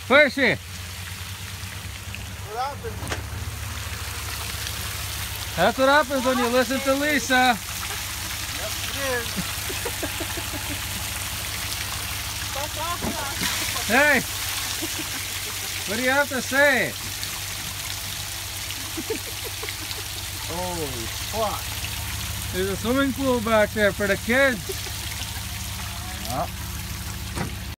Where is she? What happened? That's what happens when you listen to Lisa. Yep, it is. Hey, what do you have to say? Holy fuck. There's a swimming pool back there for the kids. Yeah.